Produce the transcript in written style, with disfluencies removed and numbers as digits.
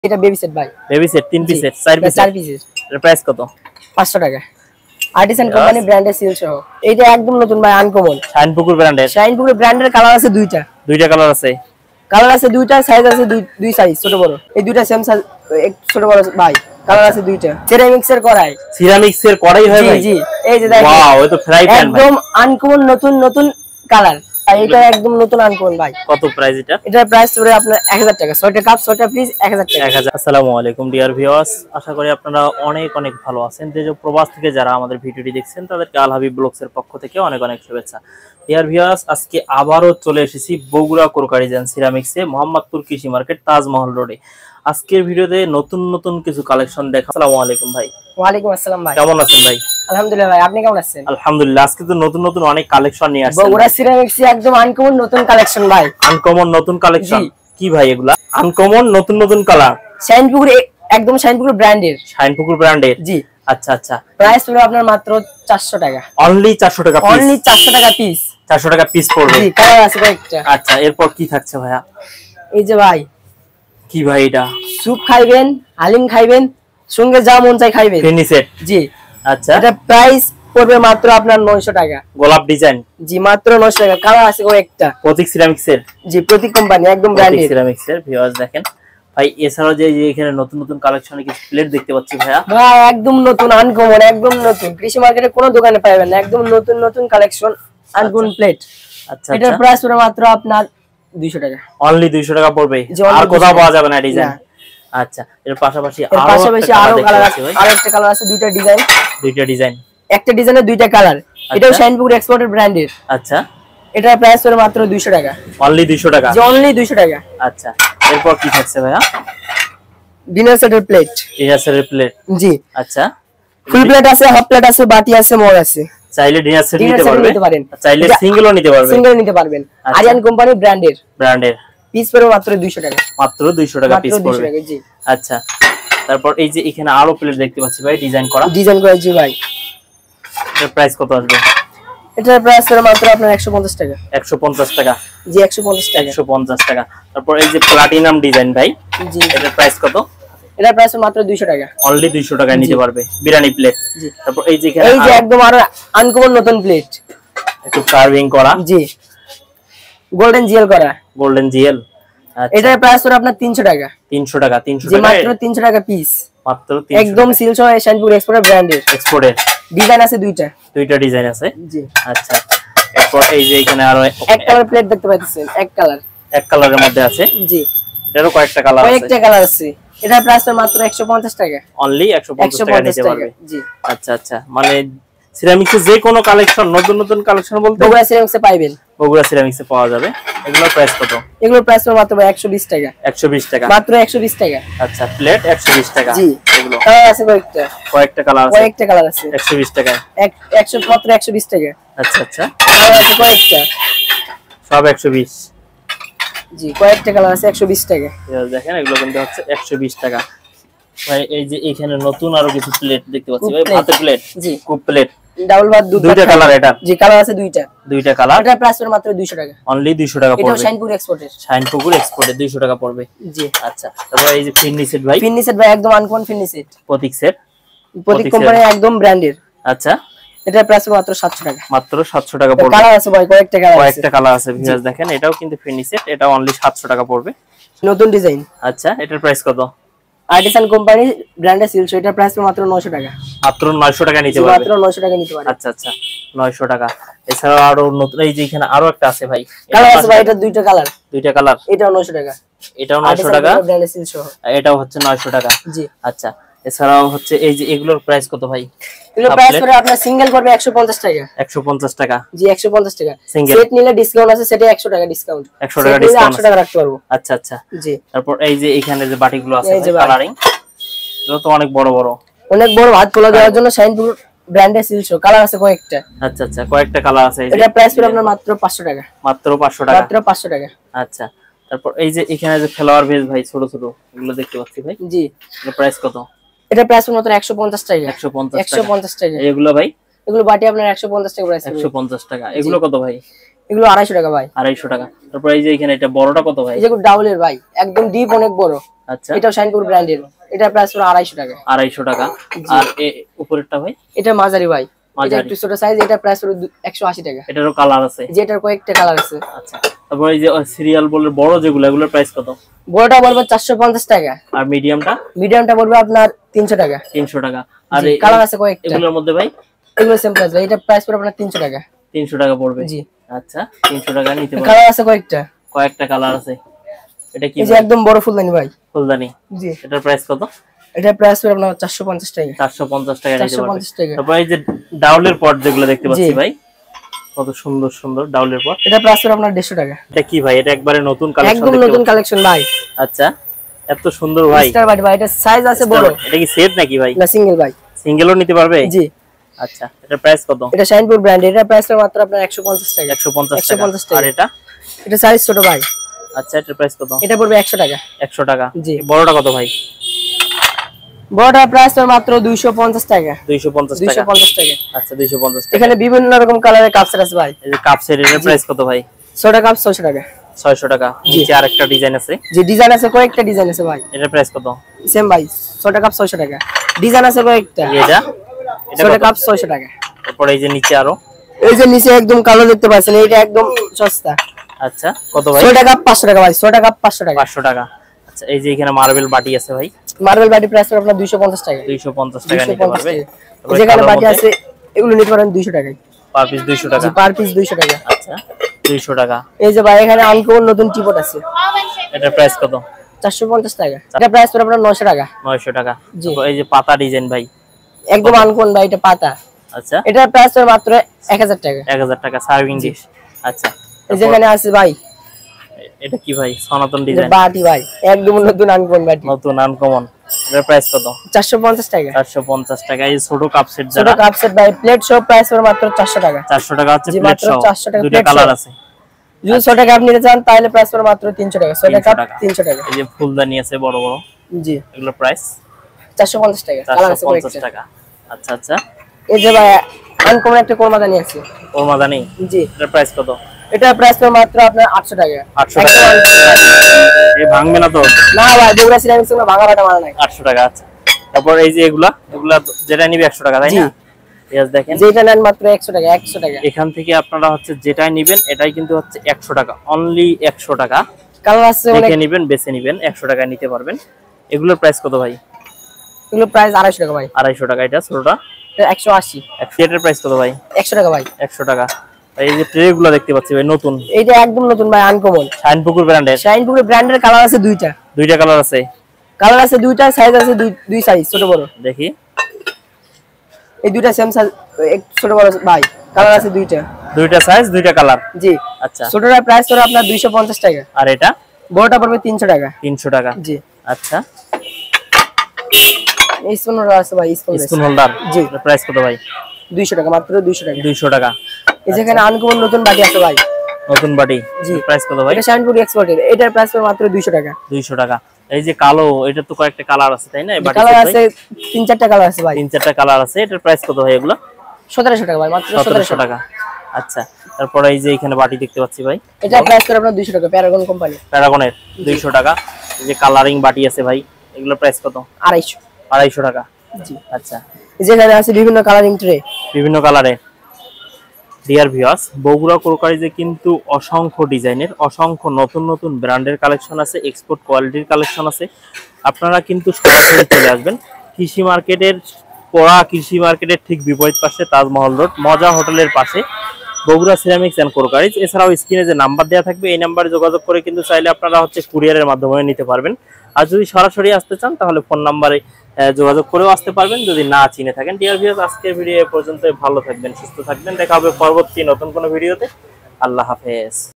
এটা baby set ভাই। Baby set 3 piece set 4 piece 4 পিসের। এর প্রাইস কত? 500 টাকা। আর্টিসান কোম্পানি ব্র্যান্ডের সিল সহ। এইটা একদম নতুন ভাই, আনকমন। শাইনপুকুর ব্র্যান্ডের। শাইনপুকুর ব্র্যান্ডের কালার আছে দুইটা। দুইটা কালার আছে। কালার আছে দুইটা, সাইজ আছে দুই সাইজ, ছোট বড়। এই দুইটা সেম সাইজ, এক ছোট বড় ভাই। কালার আছে দুইটা। সিরামিক্সের কড়াই। সিরামিক্সের কড়াই হয় ভাই? জি, এই যে দেখেন। ওয়াও, এই তো ফ্রাই প্যান ভাই। একদম আনকমন নতুন কালার। আর এটা একদম নতুন আনকমন ভাই। কত প্রাইস এটা? এটার প্রাইস পড়ে আপনার 1000 টাকা। 6টা কাপ, 6টা পিস 1000 টাকা। 1000। আসসালামু আলাইকুম ডিয়ার ভিউয়ার্স, আশা করি আপনারা অনেক ভালো আছেন। যে প্রবাস থেকে যারা আমাদের ভিডিওটি দেখছেন তাদেরকে আল হাবিব ব্লগসের পক্ষ থেকে অনেক শুভেচ্ছা। ডিয়ার ভিউয়ার্স, আজকে আবারও চলে এসেছি বগুড়া ক্রোকারিজ এন্ড সিরামিক্সে, মোহাম্মদপুর কৃষি মার্কেট, তাজমহল রোডে। আজকের ভিডিওতে নতুন কিছু কালেকশন দেখা। আসসালামু আলাইকুম ভাই। ওয়ালাইকুম আসসালাম ভাই। কেমন আছেন ভাই? আলহামদুলিল্লাহ ভাই, আপনি কেমন আছেন? আলহামদুলিল্লাহ। আজকে তো নতুন অনেক কালেকশন নিয়ে আসছেন। বগুড়া সিরামিক্সে একদম আনকমন নতুন কালেকশন ভাই। আনকমন নতুন কালেকশন কি ভাই এগুলা? আনকমন নতুন কালার। শাইনপুকুর, একদম শাইনপুকুর ব্র্যান্ডের। শাইনপুকুর ব্র্যান্ডের। জি। আচ্ছা। প্রাইস হলো আপনার মাত্র 400 টাকা। অনলি 400 টাকা পিস। অনলি 400 টাকা পিস। 400 টাকা পিস পড়বে। জি, কালার আছে কয়েকটা। আচ্ছা, এরপর কি থাকছে ভাইয়া? এই যে ভাই, কি ভাই এটা? স্যুপ খাইবেন, হালিম খাইবেন, সঙ্গে যা মন চাই খাইবেন। ফেনি সেট। জি। আচ্ছা, এটা প্রাইস পড়বে মাত্র আপনার 900 টাকা। গোলাপ ডিজাইন। জি, মাত্র 900 টাকা। কালার আছে কয়েকটা। প্রতীক সিরামিক্সের। জি, প্রতীক কোম্পানি, একদম ব্র্যান্ডেড সিরামিক্সের। ভিউয়ার্স দেখেন ভাই, এছাড়াও যে এখানে নতুন কালেকশনে কিছু প্লেট দেখতে পাচ্ছি ভাইয়া। ভাই একদম নতুন আনকমন, একদম নতুন। কৃষি মার্কেটে কোনো দোকানে পাবেন না। একদম নতুন কালেকশন, আনকমন প্লেট। আচ্ছা, এটার প্রাইস পড়বে মাত্র আপনার 200 টাকা। অনলি 200 টাকা পড়বে, আর কোথাও পাওয়া যাবে না ডিজাইন। আচ্ছা, এর পাশাপাশি আরো কালার আছে ভাই। আরেকটা কালার আছে, দুইটা ডিজাইন। একটা ডিজাইনের দুইটা কালার। এটাও শাইনপুকুর এক্সপোর্টেড ব্র্যান্ডের। আচ্ছা, এটার প্রাইস পড়বে মাত্র 200 টাকা। অনলি 200 টাকা। জি, অনলি 200 টাকা। আচ্ছা, এরপর কি থাকছে ভাইয়া? ডিনার সেটের প্লেট। ডিনার সেটের প্লেট। জি। আচ্ছা, ফুল প্লেট আছে, হাফ প্লেট আছে, বাটি আছে, মগ আছে। চাইলে ডিনার সেট নিতে পারবেন, চাইলে সিঙ্গেলও নিতে পারবেন। আরিয়ান কোম্পানি ব্র্যান্ডের। পিস পড়বে মাত্র 200 টাকা। মাত্র 200 টাকা পিস পড়বে। জি। আচ্ছা, তারপর এই যে এখানে আরো প্লেট দেখতে পাচ্ছি ভাই, ডিজাইন করা। জি ভাই। এর প্রাইস কত আসবে? এটার প্রাইস পড়বে মাত্র আপনার 150 টাকা। 150 টাকা। জি, 150 টাকা। 150 টাকা। তারপর এই যে প্লাটিনাম ডিজাইন ভাই। জি। এটার প্রাইস কত? এটার প্রাইস মাত্র 200 টাকা। অনলি 200 টাকায় নিতে পারবে বিরিয়ানি প্লেট। জি। তারপর এই যে এখানে এই যে একদম আরো আনকমন নতুন প্লেট, একটু কার্ভিং করা। জি, গোল্ডেন জিএল করা। Golden GL. আচ্ছা, এটার প্রাইস পড়বে আপনার 300 টাকা। 300 টাকা। 300 জি, টাকা। মাত্র 300 টাকা পিস। মাত্র 300 একদম সিল সহ শাইনপুকুর এক্সপোর্টেড ব্র্যান্ডের। এক্সপোর্টেড। ডিজাইন আছে দুইটা ডিজাইন আছে। জি। আচ্ছা, এরপর এই যে এখানে আরো এক কালার প্লেট দেখতে পাচ্ছেন, এক কালারের মধ্যে আছে। জি। এটারও কয়েকটা কালার আছে। এটার প্রাইস মাত্র 150 টাকা। অনলি 150 টাকা নিতে পারবে। জি। আচ্ছা, মানে সিরামিক্সের যে কোনো কালেকশন, নতুন কালেকশন বলতে বগুড়া সিরামিক্সে পাইবেন। বগুড়া সিরামিক্সে পাওয়া যাবে। এগুলোর প্রাইস কত? এগুলোর প্রাইস মাত্র 120 টাকা। 120 টাকা। মাত্র 120 টাকা। আচ্ছা, প্লেট 120 টাকা। জি। এগুলো কালার আছে কয়েকটা কালার আছে। 120 টাকা। 100 মাত্র 120 টাকা। আচ্ছা, কালার আছে কয়েকটা। সব 120। জি, কয়েকটা কালার আছে 120 টাকা। দেখেন এগুলো কিন্তু হচ্ছে 120 টাকা। ভাই এই যে এখানে নতুন আরো কিছু প্লেট দেখতে পাচ্ছি ভাই, ভাতের প্লেট। জি, কুপ প্লেট। ডাবল ভাত, দুইটা কালার। এটা জি, কালার আছে দুইটা কালার। এটার প্রাইস মাত্র 200 টাকা। অনলি 200 টাকা পড়বে। এটা শাইনপুকুর এক্সপোর্টের 200 টাকা পড়বে। জি। আচ্ছা, তারপর এই যে ফিন্নি সেট ভাই। একদম uncommon phirni set. Pratik set. Pratik company, একদম ব্র্যান্ডের। আচ্ছা, এটার প্রাইস মাত্র 700 টাকা। মাত্র 700 টাকা পড়বে। কালার আছে ভাই, কয়েকটা কালার আছে। ভিউয়ার্স দেখেন, এটাও কিন্তু ফিন্নি সেট। এটা অনলি 700 টাকা পড়বে। নতুন ডিজাইন। আচ্ছা, এটার প্রাইস কত? আর্টিসান কোম্পানি ব্র্যান্ডের সিলস। এটার প্রাইস মাত্র 900 টাকা। মাত্র 900 টাকা নিতে পারবে। মাত্র 900 টাকা নিতে পারবে। আচ্ছা, 900 টাকা। এছাড়াও আরো নতুন এই যে এখানে আরো একটা আছে ভাই। কালার আছে ভাই, এটা দুইটা কালার। এটাও 900 টাকা। এটাও 900 টাকা। ব্র্যান্ডের সিলস সহ। এটাও হচ্ছে 900 টাকা। জি। আচ্ছা, এছাড়াও হচ্ছে এই যে এগুলোর প্রাইস কত ভাই? এগুলোর প্রাইস করে আপনার সিঙ্গেল করবে 150 টাকা। 150 টাকা। জি, 150 টাকা। সিঙ্গেল সেট নিলে ডিসকাউন্ট আছে, সেটা 100 টাকা ডিসকাউন্ট। 100 টাকা ডিসকাউন্ট, 800 টাকা রাখতে পারবো। আচ্ছা। জি। তারপর এই যে এখানে যে বাটিগুলো আছে কালারিং, এগুলো তো অনেক বড় ভাত পোলা দেওয়ার জন্য শাইনপুকুর ব্র্যান্ডের সিলস। কালার আছে কয়েকটা। আচ্ছা, কয়েকটা কালার আছে। এটা প্রাইস করে আপনার মাত্র 500 টাকা। মাত্র 500 টাকা। মাত্র 500 টাকা। আচ্ছা, তারপর এই যে এখানে যে ফ্লাওয়ার ভেজ ভাই, ছোট এগুলো দেখতে পাচ্ছি ভাই। জি। এর প্রাইস কত? এটা প্রাইস মাত্র 150 টাকা। 150 টাকা। এগুলো ভাই? এগুলো বাটি আপনার 150 টাকা প্রাইস। 150 টাকা। এগুলো কত ভাই? এগুলো 250 টাকা ভাই। 250 টাকা। তারপর এই যে এখানে এটা বড়টা কত ভাই? এই যে ডাবলের ভাই, একদম ডিপ অনেক বড়। আচ্ছা, এটাও শাইনপুর ব্র্যান্ডের, এটা প্রাইস পুরো 250 টাকা। 250 টাকা। আর উপরেরটা ভাই? এটা মাঝারি ভাই, এটা একটু ছোট সাইজ, এটা প্রাইস পুরো 180 টাকা। এটারও কালার আছে? যেটার কয়েকটা কালার আছে। আচ্ছা, তারপর এই যে সিরিয়াল বলের বড় যেগুলো, এগুলোর প্রাইস কত? বড়টা বলবো 450 টাকা। আর মিডিয়ামটা? মিডিয়ামটা বলবো আপনার 300 টাকা। 300 টাকা। আর কালার আছে কয়েকটা। এগুলোর মধ্যে ভাই? এগুলো সেম প্রাইস ভাই, এটা প্রাইস পুরো আপনার 300 টাকা। 300 টাকা পড়বে? জি। আচ্ছা, 300 টাকা নিতে পারবেন। কালার আছে কয়েকটা কালার আছে। এটা কি? এই যে একদম বড় ফুলদানি ভাই। ফুলদানি? জি। এটার প্রাইস কত? এটা প্রাইস পুরো আপনার 450 টাকা। 450 টাকা নিতে পারবেন। 450 টাকা। তারপর এই যে ডাউলের পট যেগুলো দেখতে পাচ্ছি ভাই, কত সুন্দর সুন্দর ডাউলের পট। এটা প্রাইস পুরো আপনার 150 টাকা। এটা কি ভাই? এটা একবারে নতুন কালেকশন? একদম নতুন কালেকশন ভাই। আচ্ছা, এত সুন্দর ভাই। স্টার বাটি ভাই, এটা সাইজ আছে বড়। এটা কি সেট নাকি ভাই? না, সিঙ্গেল ভাই। সিঙ্গেলও নিতে পারবে? জি। আচ্ছা, এটার প্রাইস কত? এটা শাইনপুর ব্র্যান্ড, এটা প্রাইস মাত্র আপনার 150 টাকা। 150 টাকা। আর এটা? এটা সাইজ ছোট ভাই। আচ্ছা, এটার প্রাইস কত? এটা পড়বে 100 টাকা। 100 টাকা। জি। বড়টা কত ভাই? বড়টা প্রাইস মাত্র 250 টাকা। 250 টাকা। 250 টাকা। আচ্ছা, 250 টাকা। এখানে বিভিন্ন রকম কালারের কাপ সেট আছে ভাই। এই যে কাপ সেট, এর প্রাইস কত ভাই? 6 টাকা, 600 টাকা। 600 টাকা। নিচে আরেকটা ডিজাইন আছে? যে ডিজাইন আছে কয়েকটা ডিজাইন আছে ভাই। এটার প্রাইস কত? সেম ভাই, 6 টাকা, 600 টাকা। ডিজাইন আছে কয়েকটা। এটা 6 টাকা, 600 টাকা। তারপর এই যে নিচে আরো, এই যে নিচে একদম কালো দেখতে পাচ্ছেন, এটা একদম সস্তা। আচ্ছা, কত ভাই? 6 টাকা, 500 টাকা ভাই। 6 টাকা, 500 টাকা। 500 টাকা। আচ্ছা, এই যে এখানে মার্বেল বাটি আছে ভাই। মার্বেল বাটি প্রাইস আপনার 250 টাকা। 250 টাকা নিতে পারবে। যেখানে বাটি আছে এগুলো নিতে পারেন 200 টাকায়। পার পিস 200 টাকা? পার পিস 200 টাকা। আচ্ছা, 200 টাকা। এই যে ভাই এখানে আনকোন নতুন টিপট আছে। এটার প্রাইস কত? 450 টাকা। এটা প্রাইস পড়বে আপনার 900 টাকা। 900 টাকা। এই যে পাতা ডিজাইন ভাই, একদম আনকোন ভাই, এটা পাতা। আচ্ছা, এটার প্রাইস মাত্র 1000 টাকা। 1000 টাকা সার্ভিং ডিশ। আচ্ছা, এই যেখানে আছে ভাই, এটা কি ভাই? সনাতন ডিজাইন বাটি ভাই, একদম নতুন আনকোন বাটি, নতুন আনকমন। এটার প্রাইস কত? 450 টাকা। 450 টাকা। এই ছোট কাপ সেট, ছোট কাপ সেট ভাই, প্লেট সহ প্রাইস মাত্র 400 টাকা। 400 টাকা হচ্ছে প্লেট মাত্র সহ। 400 টাকা। দুটো কালার আছে। যদি 6 টাকা আপনি নিতে চান তাহলে প্রাইস মাত্র 300 টাকা। 6 টাকা 300 টাকা। এই যে ফুলদানি আছে বড় বড়, জি, এগুলোর প্রাইস 450 টাকা। কালার আছে 450 টাকা। আচ্ছা আচ্ছা, এই যে ভাই আনকমন একটা কোরমাদানি আছে। কোরমাদানি? জি। এটার প্রাইস কত? এটা প্রাইস মাত্র আপনার 800 টাকা। 800 টাকা। এই ভাঙবে না তো? না ভাই, বগুড়া সিরামিক্স এর ভাঙাটা মাল নাই। 800 টাকা। আচ্ছা, তারপর এই যে এগুলা যেটা নিবে 100 টাকা, তাই না? यस, দেখেন যেটা নেন মাত্র 100 টাকা। 100 টাকা এখান থেকে আপনারা হচ্ছে যেটাই নেবেন এটাই কিন্তু হচ্ছে 100 টাকা, অনলি 100 টাকা। কালার আছে অনেক, দেখে নেবেন, বেছে নেবেন, 100 টাকা নিতে পারবেন। এগুলোর প্রাইস কত ভাই? এগুলো প্রাইস 250 টাকা ভাই। 250 টাকা। এটা ছোটটা 180। এটার প্রাইস কত ভাই? 100 টাকা ভাই। 100 টাকা। এই যে ট্রে গুলো দেখতে পাচ্ছি ভাই নতুন, এইটা একদম নতুন ভাই, আনকমন। শাইনপুকুর ব্র্যান্ডের। শাইনপুকুর ব্র্যান্ডের কালার আছে দুইটা। দুইটা কালার আছে? কালার আছে দুইটা, সাইজ আছে দুই সাইজ, ছোট বড়। দেখি, এই দুইটা সেম সাইজ, এক ছোট বড় ভাই, কালার আছে দুইটা। দুইটা সাইজ দুইটা কালার? জি। আচ্ছা, ছোটটা প্রাইস করে আপনার 250 টাকা, আর এটা বড়টা পড়বে 300 টাকা। 300 টাকা। জি। আচ্ছা, এই স্পুন হোল্ডার আছে ভাই, স্পুন হোল্ডার। জি। প্রাইস কত ভাই? 200 টাকা, মাত্র 200 টাকা। 200 টাকা। এই যেখানে আনকমন নতুন বাটি আছে ভাই, নতুন বাটি। জি। প্রাইস কত ভাই? এটা শাইনপুর এক্সপোর্টের, এটার প্রাইস মাত্র 200 টাকা। 200 টাকা। এই যে কালো, এটা তো কয়েকটা কালার আছে তাই না? এই বাটি কালার আছে 3-4টা কালার আছে ভাই। 3-4টা কালার আছে। এটার প্রাইস কত ভাই এগুলো? 1700 টাকা ভাই, মাত্র 1700 টাকা। আচ্ছা, তারপর এই যে এখানে বাটি দেখতে পাচ্ছি ভাই, এটা প্রাইস করে আপনার 200 টাকা, প্যারাগন কোম্পানি। প্যারাগনের 200 টাকা। এই যে কালারিং বাটি আছে ভাই, এগুলোর প্রাইস কত? 250। 250 টাকা। জি। আচ্ছা, যেখানে আছে বিভিন্ন কালারিং ট্রে, বিভিন্ন কালারে। ডিয়ার ভিউয়ার্স, বগুড়া ক্রোকারিজে কিন্তু অসংখ্য ডিজাইনের, অসংখ্য নতুন নতুন ব্র্যান্ডের কালেকশন আছে, এক্সপোর্ট কোয়ালিটির কালেকশন আছে। আপনারা কিন্তু সরাসরি চলে আসবেন কৃষি মার্কেটের, পড়া কৃষি মার্কেটের ঠিক বিপরীত পাশে তাজমহল রোড, মজা হোটেলের পাশে, বগুড়া সিরামিক্স এন্ড ক্রোকারিজ। এছাড়াও স্ক্রিনে যে নাম্বার দেওয়া থাকবে এই নাম্বারে যোগাযোগ করে কিন্তু চাইলে আপনারা হচ্ছে কুরিয়ারের মাধ্যমে নিতে পারবেন। আর যদি সরাসরি আসতে চান তাহলে ফোন নাম্বারে যোগাযোগ করেও আসতে পারবেন যদি না চিনে থাকেন। ডিয়ার ভিউয়ার্স, আজকের ভিডিও এ পর্যন্ত। ভালো থাকবেন, সুস্থ থাকবেন, দেখা হবে পরবর্তী নতুন কোনো ভিডিওতে। আল্লাহ হাফেজ।